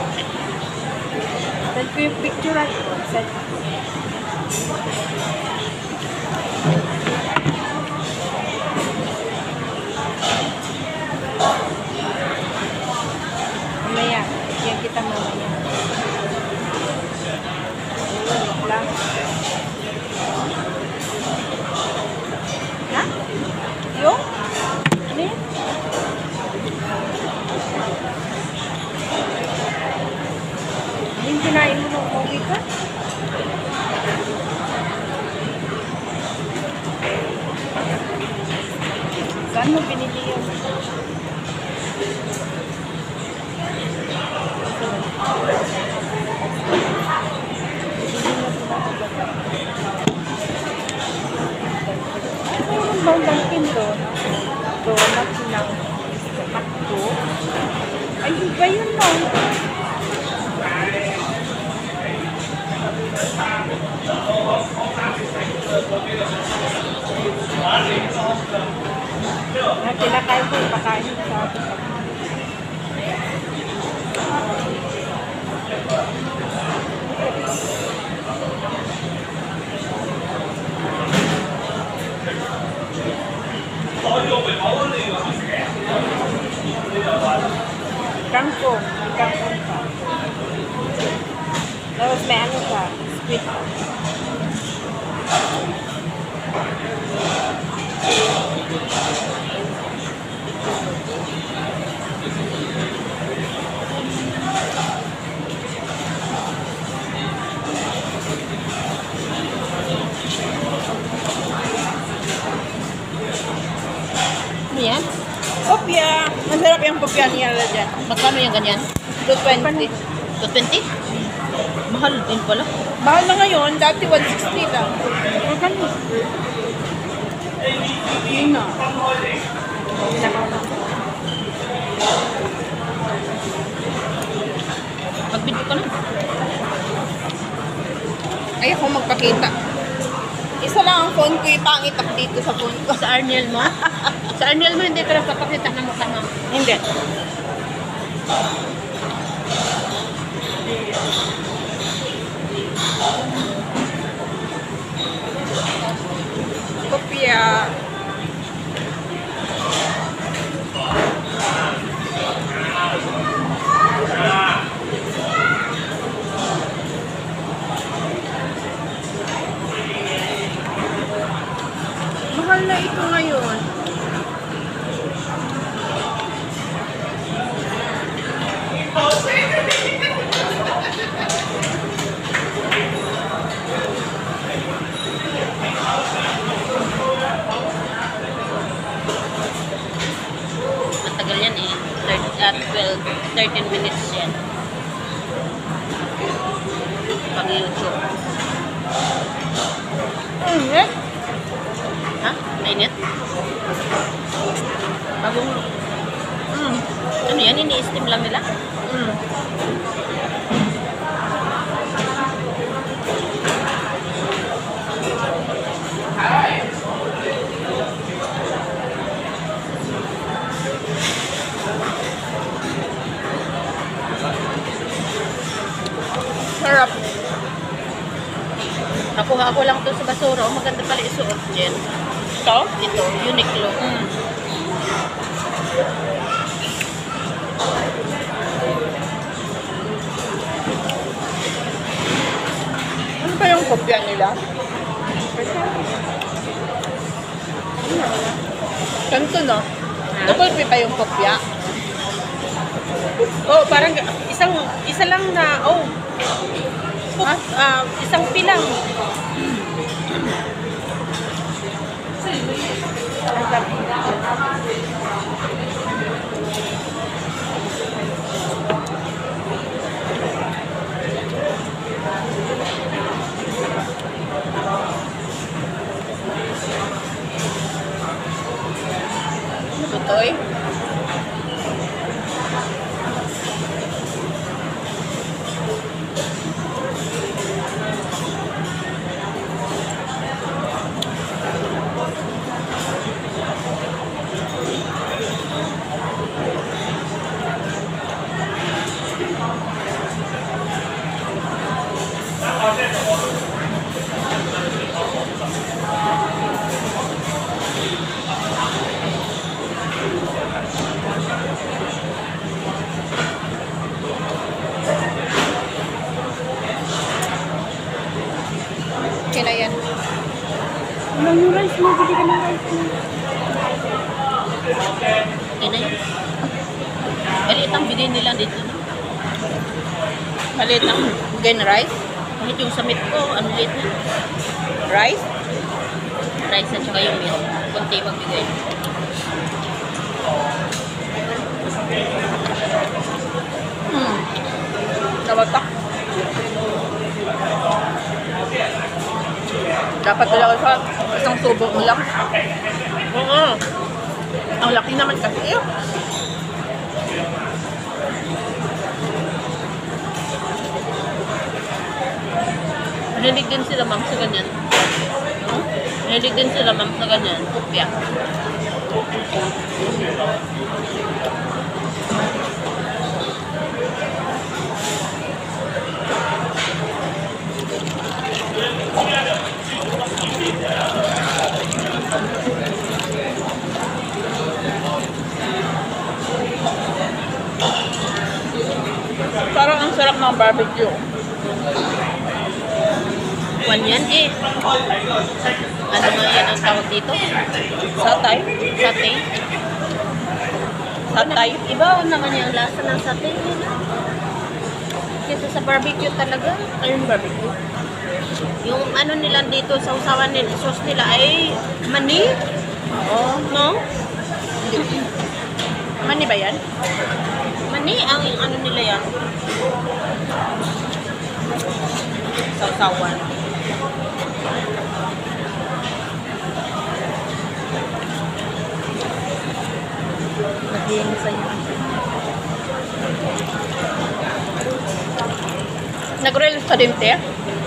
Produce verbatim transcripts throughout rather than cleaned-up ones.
Send ko yung picture at send ko. Mamaya. Yan kita mamaya. Ayun, lang. Ha? Yung? Ano yun? Yung kinain mo ng movie ka? Saan mo binili yun? Mayroon bang Dunkin doon? Donut ng Macdo? Ay, iba yun no? Na kinakain ko, ipakain ko sa akin. Kangkong, may kangkong pa. Tapos may ano pa, squid. Yan? Kopya! Masarap yung kopya niya dyan. Magkano yung ganyan? two twenty. two twenty? Mahal din pala. Mahal na ngayon, dati one sixty lang. Magkano? Yun na. Magbidyo ka na. Ay, ako magpakita. Isa lang ang phone ko, ipangit ako dito sa phone ko. Sa Arniel mo? Sa Arniel mo hindi ka nagpapakita ng mukha mo. Hindi. Kopya. Mahal na ito ngayon. Matagal yan eh. twelve, thirteen minutes yan. Pang YouTube. Init? Ha? Mainit? Bagong... Mm. Ano yan? Ini-steam lang nila? Mm. Sarap. Nakuha ko lang to sa basura. Oh, maganda pala isuot dyan. Ito? Ito, Uniqlo. Mm. Ano ba yung kopya nila? Ganito no? Double P pa yung kopya. Oh, parang isang isa lang na oh. Ha? Ah, isang pilang. Tutoy. Kulang yung rice mo. Bili ka ng rice mo. Okay na yun. Maliit ang bilhin nila dito. Maliit ang gen rice. Kahit yung sa meat ko, ano liit na. Rice? Rice at saka yung meat. Kunti magbigay. Hmm. Nawatak. Dapat talaga sa isang subo mo lang. Oo. Ang laki naman kasi eh. Mahilig din sila ma'am sa ganyan. Hmm? Mahilig din sila ma'am sa ganyan. Kupya. Parang ang sarap ng barbecue. One yan eh. Ano nga yan ang tawag dito? Satay? Satay. Satay? Iba naman yung lasa ng satay nila. Kasi sa barbecue talaga. Ayun barbecue. Yung ano nila dito sa usawan nila, sauce nila ay mani. Oo. No? Mani ba yan? Mani ang ano nila yan. Sausawan. Naging sa'yo. Nag-reels ka din, te?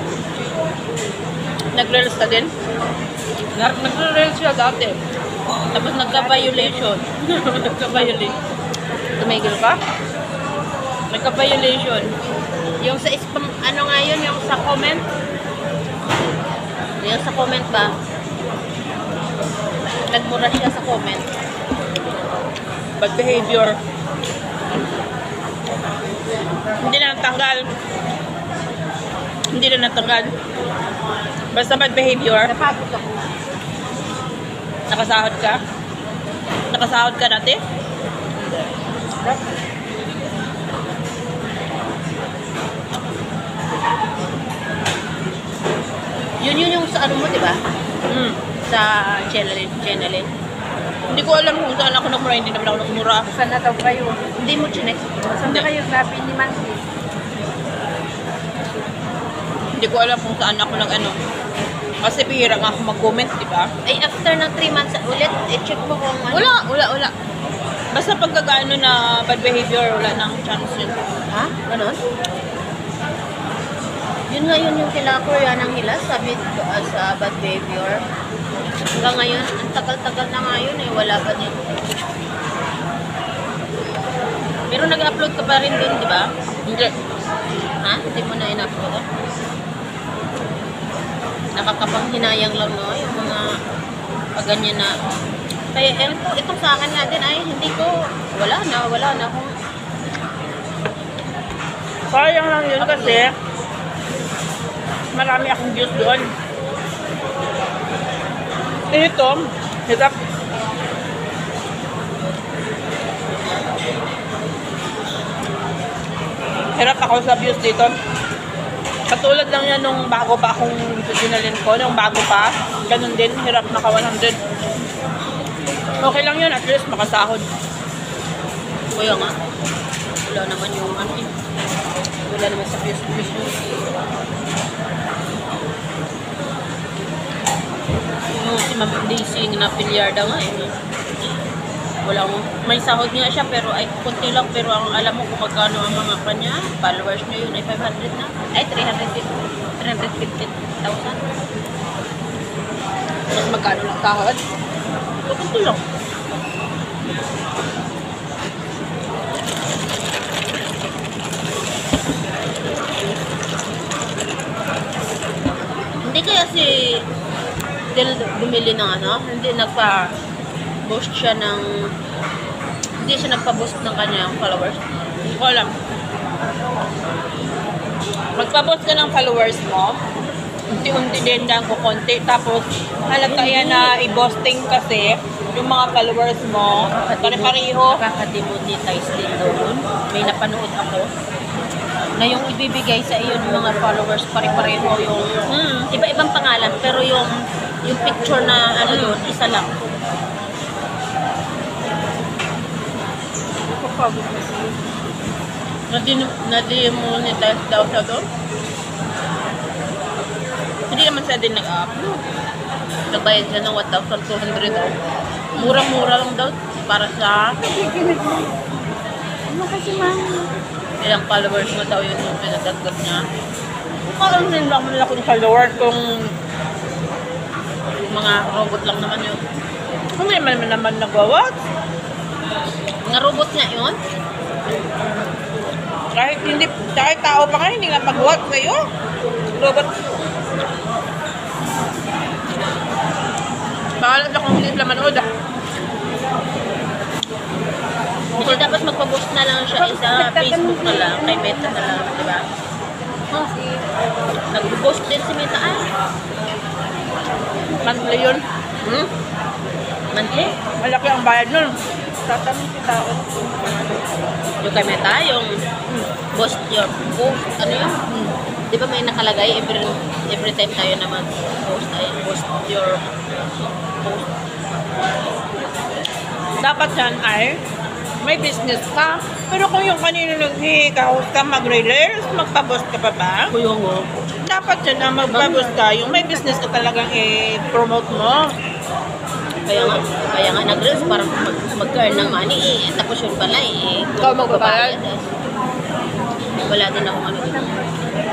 Nag-reels ka din? Nag- Nagre-reels siya dati. Tapos nagka-violation. Nagka-violation. Tumigil ka? Nagka-violation. Yung sa spam, ano nga yun, yung sa comment. Yung sa comment ba? Nagmura siya sa comment. Bad behavior. Hindi na natanggal. Hindi na natanggal. Basta bad behavior. Napagod ako. Nakasahod ka? Nakasahod ka dati? Yun yun yung sa ano mo, di ba? Hmm. Sa channel, channel. Hindi ko alam kung saan ako nagmura. Hindi naman ako nagmura. Saan na daw kayo? Hindi mo chinek. Saan na kayo gabi ni Mandy? Hindi ko alam kung saan ako nag-ano. Kasi pihira nga ako mag-comment, di ba? Ay, after ng three months ulit, i-check mo kung ano. Wala, wala, wala. Basta pagkagaano na bad behavior, wala nang chance yun. Ha? Ganon? Yun nga yun yung kila Korea ng hilas, sabi uh, sa bad behavior. Hanggang ngayon, ang tagal-tagal na nga yun eh, wala pa din. Pero nag-upload ka pa rin din, di ba? Hindi. Ha? Hindi mo na in-upload? Nakakapanghinayang lang no, yung mga pag ganyan na. Kaya ito, itong sa akin nga din ay hindi ko, wala na, wala na akong. Sayang lang yun kasi marami akong views doon. Ito, hirap. Hirap ako sa views dito. Katulad lang yan nung bago pa akong sinalin ko, nung bago pa, ganun din, hirap naka one hundred. Okay lang yun, at least makasahod. Kuya nga, wala naman yung ano eh. Wala naman sa views views views. Yung si Ma'am Daisy na pilyarda nga eh. Walang, may sahod nga siya pero ay konti lang, pero ang alam mo kung magkano ang mga kanya, followers niya yun ay five hundred na. Ay, three hundred fifty thousand. Mas magkano lang sahod? So, konti lang. Hindi kaya si Del bumili ng ano, hindi nagpa-boost siya ng, hindi siya nagpa-boost ng kanyang followers. Hindi ko alam. Magpa-post ka ng followers mo, unti-unti din lang ko konti. Tapos, halata yan na i-boosting kasi yung mga followers mo, pare-pareho. Nakaka-demonetize din doon. May napanood ako na yung ibibigay sa iyo ng mga followers pare-pareho yung Hmm. iba-ibang pangalan pero yung yung picture na ano doon isa lang. Kapagod na siya. Na-demonetize daw siya doon. Hindi naman siya din nag-upload. Nagbayad siya ng one thousand two hundred daw. Murang-mura lang daw para sa Nakikinig mo. Ano kasi ma'am? ilang followers mo daw yun yung pinadagdag niya. Parang din lang nila kung followers kung mga robot lang naman yun. Kung hindi naman naman nag-watch. Mga robot nga yun. Kahit hindi, kahit tao pa nga hindi nga pag-watch sa'yo. Robot. Bahala na kung hindi sila manood ah. Kasi dapat magpa-post na lang siya sa Facebook na lang, kay Meta na lang, di ba? Kasi, Nag-post din si Meta ay. Monthly yun. Hmm? Monthly? Malaki ang bayad nun. tatanong si tao. Yung kay Meta, yung post your post, ano yun? Di ba may nakalagay every every time tayo na mag-post ay post your post. Dapat yan ay may business ka. Pero kung yung kanino nag-host ka, mag-reels, magpa-post ka pa ba? Kuya nga. Dapat yan na magpa-post ka. Yung may business ka talagang i-promote mo. Kaya nga, kaya nga nag-reels para mag mag-earn ng money eh. Tapos yun pala eh. Ikaw magbabayad? Wala din akong ano.